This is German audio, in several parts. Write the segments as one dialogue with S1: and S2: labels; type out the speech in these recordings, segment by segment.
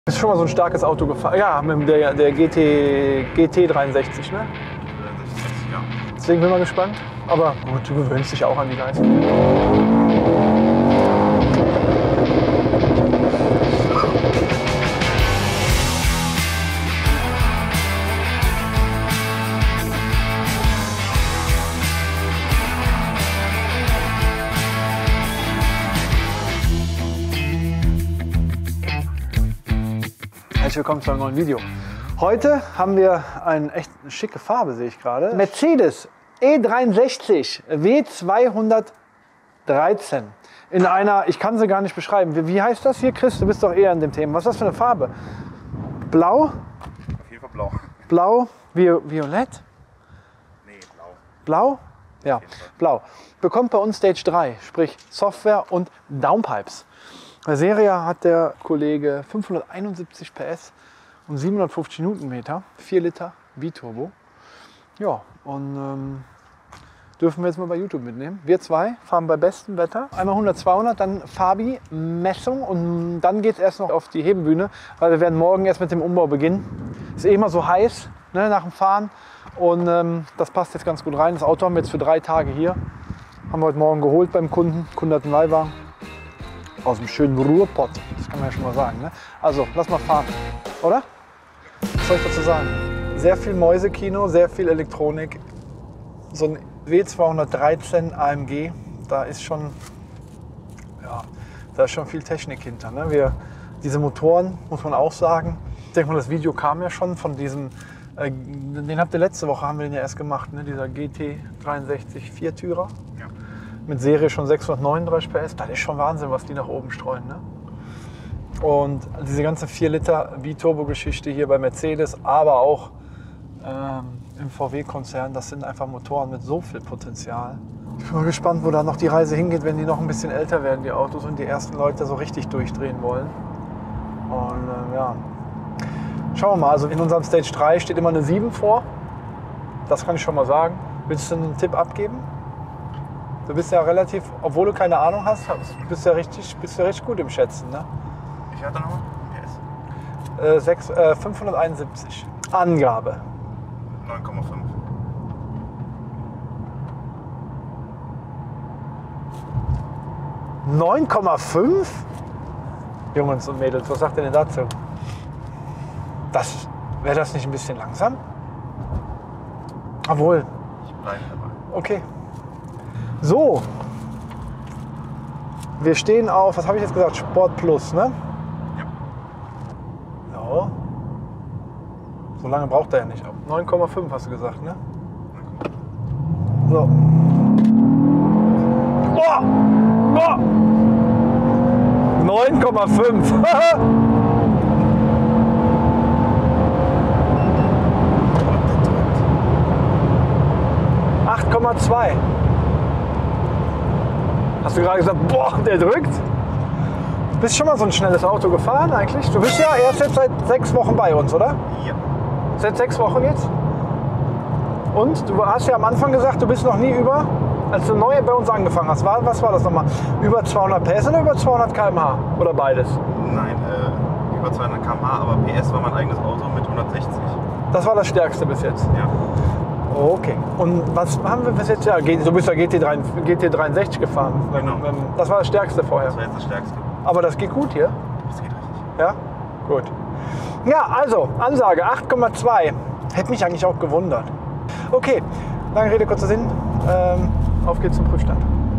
S1: Ist schon mal so ein starkes Auto gefahren? Ja, mit der GT63, ne?
S2: Ja.
S1: Deswegen bin ich mal gespannt. Aber gut, du gewöhnst dich auch an die Leistung. Herzlich willkommen zu einem neuen Video. Heute haben wir eine echt schicke Farbe, sehe ich gerade. Mercedes E63 W213 in einer, ich kann sie gar nicht beschreiben. Wie heißt das hier, Chris? Du bist doch eher in dem Thema. Was ist das für eine Farbe? Blau?
S2: Auf jeden Fall blau.
S1: Blau? Violett?
S2: Nee, blau.
S1: Blau? Ja, blau. Bekommt bei uns Stage 3, sprich Software und Downpipes. Bei Serie hat der Kollege 571 PS und 750 Newtonmeter, 4 Liter Biturbo. Ja, und dürfen wir jetzt mal bei YouTube mitnehmen. Wir zwei fahren bei bestem Wetter. Einmal 100, 200, dann Fabi, Messung und dann geht es erst noch auf die Hebenbühne, weil wir werden morgen erst mit dem Umbau beginnen. Ist eh immer so heiß, ne, nach dem Fahren und das passt jetzt ganz gut rein. Das Auto haben wir jetzt für 3 Tage hier. Haben wir heute Morgen geholt beim Kunden. Kunde hat einen Leihwagen. Aus dem schönen Ruhrpott, das kann man ja schon mal sagen. Ne? Also, lass mal fahren, oder? Was soll ich dazu sagen? Sehr viel Mäusekino, sehr viel Elektronik. So ein W213 AMG, da ist schon viel Technik hinter. Ne? Diese Motoren, muss man auch sagen. Ich denke mal, das Video kam ja schon von diesem, den habt ihr letzte Woche, haben wir den ja erst gemacht, ne? Dieser GT63 Viertürer.
S2: Ja.
S1: Mit Serie schon 639 PS, das ist schon Wahnsinn, was die nach oben streuen. Ne? Und diese ganze 4 Liter Biturbo-Geschichte hier bei Mercedes, aber auch im VW-Konzern, das sind einfach Motoren mit so viel Potenzial. Ich bin mal gespannt, wo da noch die Reise hingeht, wenn die noch ein bisschen älter werden, die Autos, und die ersten Leute so richtig durchdrehen wollen. Und ja, schauen wir mal. Also in unserem Stage 3 steht immer eine 7 vor. Das kann ich schon mal sagen. Willst du einen Tipp abgeben? Du bist ja relativ, obwohl du keine Ahnung hast, bist ja richtig gut im Schätzen, ne?
S2: Ich hatte noch PS.
S1: 571. Angabe.
S2: 9,5.
S1: $9,5? Jungs und Mädels, was sagt ihr denn dazu? Wäre das nicht ein bisschen langsam? Obwohl.
S2: Ich bleibe dabei.
S1: Okay. So, wir stehen auf, was habe ich jetzt gesagt, Sport Plus, ne?
S2: Ja.
S1: Ja. So lange braucht er ja nicht. 9,5 hast du gesagt, ne? So. Boah! Boah! 9,5! 8,2. Hast du gerade gesagt, boah, der drückt? Bist schon mal so ein schnelles Auto gefahren eigentlich? Du bist ja erst jetzt seit 6 Wochen bei uns, oder?
S2: Ja.
S1: Seit 6 Wochen jetzt? Und du hast ja am Anfang gesagt, du bist noch nie als du neu bei uns angefangen hast, was war das nochmal? Über 200 PS oder über 200 km/h? Oder beides?
S2: Nein, über 200 km/h, aber PS war mein eigenes Auto mit 160.
S1: Das war das Stärkste bis jetzt?
S2: Ja.
S1: Okay. Und was haben wir bis jetzt? Ja, du bist ja GT63 gefahren.
S2: Genau.
S1: Das war das Stärkste vorher.
S2: Das war jetzt das Stärkste.
S1: Aber das geht gut hier?
S2: Das geht richtig.
S1: Ja? Gut. Ja, also, Ansage 8,2. Hätte mich eigentlich auch gewundert. Okay, lange Rede, kurzer Sinn. Auf geht's zum Prüfstand.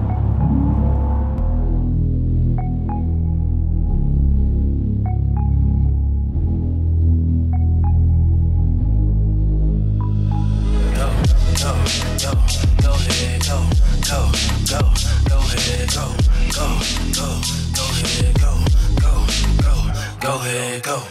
S3: Go ahead, go.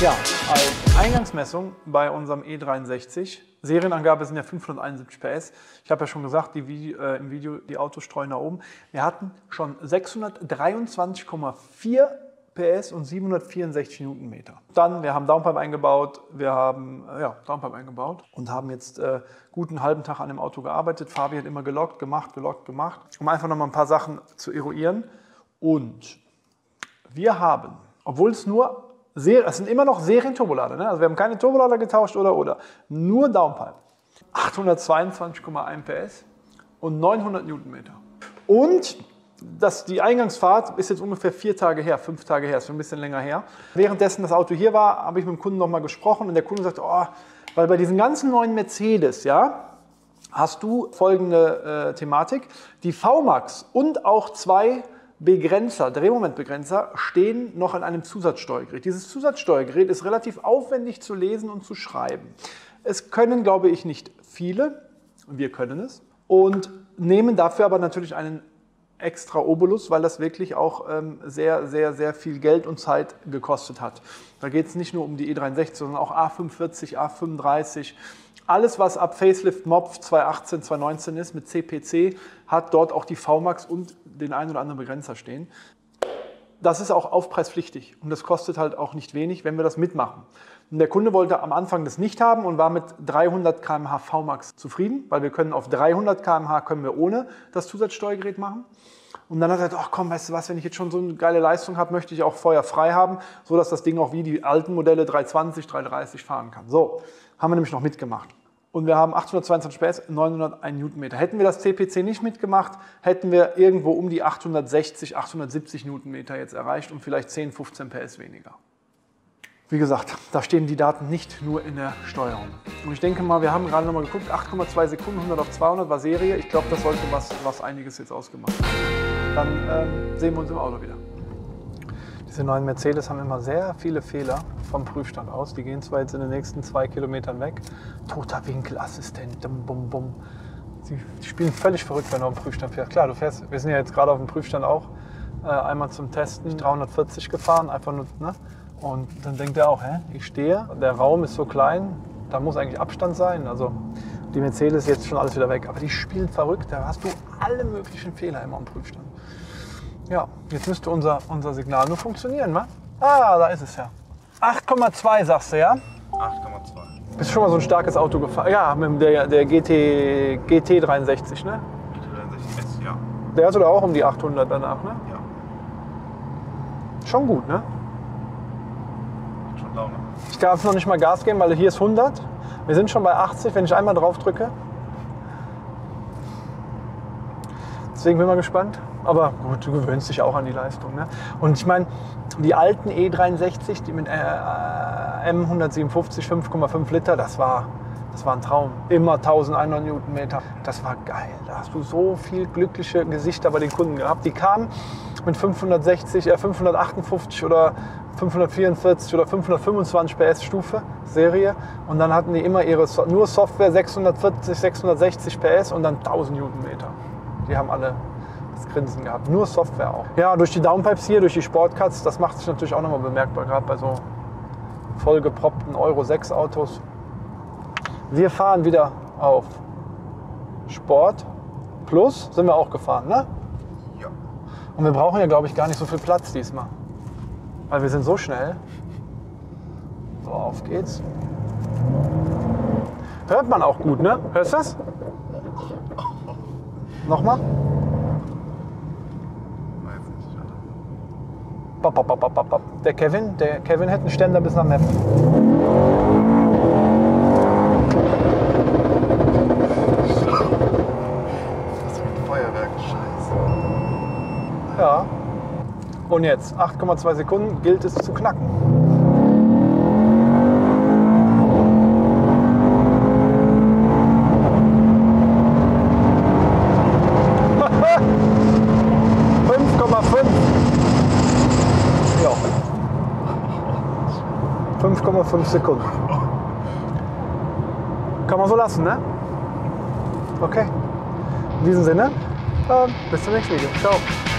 S1: Ja, als Eingangsmessung bei unserem E63, Serienangabe sind ja 571 PS. Ich habe ja schon gesagt, im Video, die Autos streuen nach oben. Wir hatten schon 623,4 PS und 764 Newtonmeter. Dann, wir haben Downpipe eingebaut, und haben jetzt guten halben Tag an dem Auto gearbeitet. Fabi hat immer gelockt, gemacht, um einfach noch mal ein paar Sachen zu eruieren. Und wir haben, obwohl es sind immer noch Serien-Turbolader, ne? Also wir haben keine Turbolader getauscht oder. Nur Downpipe. 822,1 PS und 900 Newtonmeter. Und die Eingangsfahrt ist jetzt ungefähr 5 Tage her, ist schon ein bisschen länger her. Währenddessen das Auto hier war, habe ich mit dem Kunden nochmal gesprochen und der Kunde sagt, oh, weil bei diesen ganzen neuen Mercedes, ja, hast du folgende Thematik. Die VMAX und auch 2 Drehmomentbegrenzer stehen noch an einem Zusatzsteuergerät. Dieses Zusatzsteuergerät ist relativ aufwendig zu lesen und zu schreiben. Es können, glaube ich, nicht viele, wir können es, und nehmen dafür aber natürlich einen extra Obolus, weil das wirklich auch sehr, sehr, sehr viel Geld und Zeit gekostet hat. Da geht es nicht nur um die E63, sondern auch A45, A35. Alles, was ab Facelift Mopf 2018, 2019 ist mit CPC, hat dort auch die VMAX und den einen oder anderen Begrenzer stehen. Das ist auch aufpreispflichtig und das kostet halt auch nicht wenig, wenn wir das mitmachen. Und der Kunde wollte am Anfang das nicht haben und war mit 300 km/h VMAX zufrieden, weil wir können auf 300 km/h können wir ohne das Zusatzsteuergerät machen. Und dann hat er gesagt, ach komm, weißt du was, wenn ich jetzt schon so eine geile Leistung habe, möchte ich auch feuerfrei haben, sodass das Ding auch wie die alten Modelle 320, 330 fahren kann. So, haben wir nämlich noch mitgemacht. Und wir haben 822 PS, 901 Newtonmeter. Hätten wir das CPC nicht mitgemacht, hätten wir irgendwo um die 860, 870 Newtonmeter jetzt erreicht und vielleicht 10, 15 PS weniger. Wie gesagt, da stehen die Daten nicht nur in der Steuerung. Und ich denke mal, wir haben gerade noch mal geguckt, 8,2 Sekunden, 100 auf 200 war Serie. Ich glaube, das sollte was einiges jetzt ausgemacht haben. Dann sehen wir uns im Auto wieder. Diese neuen Mercedes haben immer sehr viele Fehler vom Prüfstand aus. Die gehen zwar jetzt in den nächsten 2 Kilometern weg. Toter Winkelassistent, bum, bum. Die spielen völlig verrückt, wenn du am Prüfstand fährst. Klar, wir sind ja jetzt gerade auf dem Prüfstand auch einmal zum Testen 340 gefahren, einfach nur, ne? Und dann denkt er auch, ich stehe, der Raum ist so klein, da muss eigentlich Abstand sein. Also die Mercedes jetzt schon alles wieder weg. Aber die spielen verrückt, da hast du alle möglichen Fehler immer am Prüfstand. Ja, jetzt müsste unser Signal nur funktionieren, wa? Ah, da ist es ja. 8,2 sagst du, ja?
S2: 8,2.
S1: Bist schon mal so ein starkes Auto gefahren? Ja, mit der GT63, ne?
S2: GT63S, ja.
S1: Der hatte da auch um die 800 danach, ne?
S2: Ja.
S1: Schon gut, ne?
S2: Macht schon Laune.
S1: Ich darf noch nicht mal Gas geben, weil hier ist 100. Wir sind schon bei 80, wenn ich einmal drauf drücke. Deswegen bin ich mal gespannt. Aber gut, du gewöhnst dich auch an die Leistung. Ne? Und ich meine, die alten E63, die mit M157, 5,5 Liter, das war ein Traum. Immer 1100 Newtonmeter. Das war geil. Da hast du so viel glückliche Gesichter bei den Kunden gehabt. Die kamen mit 558 oder 544 oder 525 PS Stufe, Serie. Und dann hatten die immer nur Software 640, 660 PS und dann 1000 Newtonmeter. Die haben alle das Grinsen gehabt. Nur Software auch. Ja, durch die Downpipes hier, durch die Sportcuts, das macht sich natürlich auch nochmal bemerkbar, gerade bei so vollgeproppten Euro 6 Autos. Wir fahren wieder auf Sport Plus, sind wir auch gefahren, ne?
S2: Ja.
S1: Und wir brauchen ja, glaube ich, gar nicht so viel Platz diesmal. Weil wir sind so schnell. So, auf geht's. Hört man auch gut, ne? Hörst du das? Nochmal? Bop, bop, bop, bop, bop. Der Kevin hätte einen Ständer bis nach Meppen.
S2: Das ist ein Feuerwerk, scheiße.
S1: Ja. Und jetzt, 8,2 Sekunden, gilt es zu knacken. Ja. 5,5 Sekunden. Kann man so lassen, ne? Okay. In diesem Sinne, bis zum nächsten Video. Ciao.